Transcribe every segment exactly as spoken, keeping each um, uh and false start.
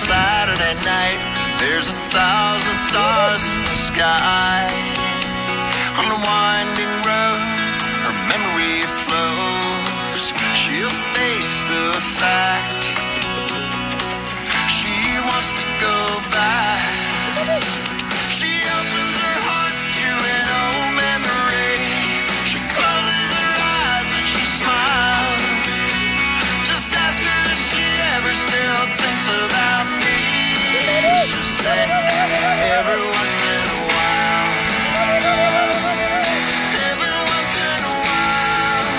Saturday night, there's a thousand stars in the sky. On the winding road, her memory flows. She'll face the fact she wants to go back. She opens her heart to an old memory. She closes her eyes and she smiles. Just ask her if she ever still thinks about me. She'll say, every once in a while, every once in a while.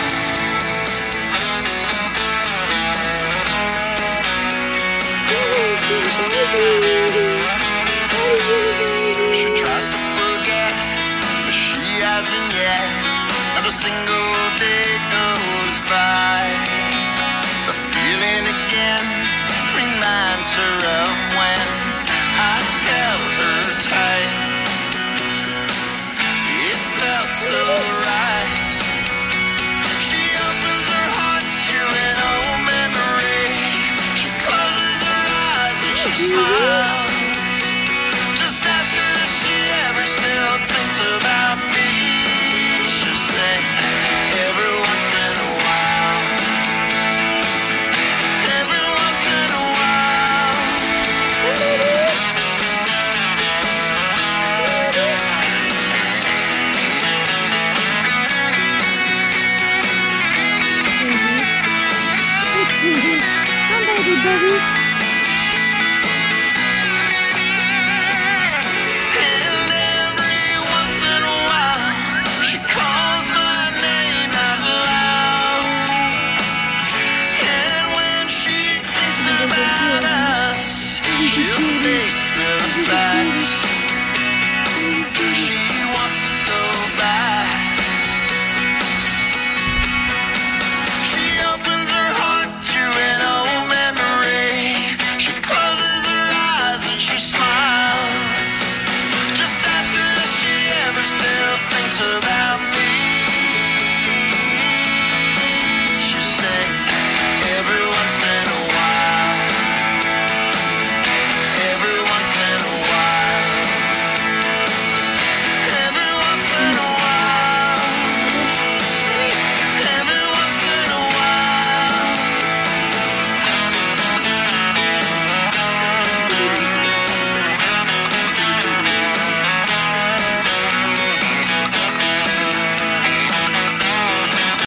She tries to forget, but she hasn't yet. Not a single day goes by. The feeling again reminds her of when I held her tight. It felt so right. She opens her heart to an old memory. She closes her eyes and she smiles. Just ask her if she ever still thinks about me. She'll say, every once in a while, every once in a while. Come, baby, baby. And every once in a while, she calls my name out loud. And when she thinks about us, she'll face the fact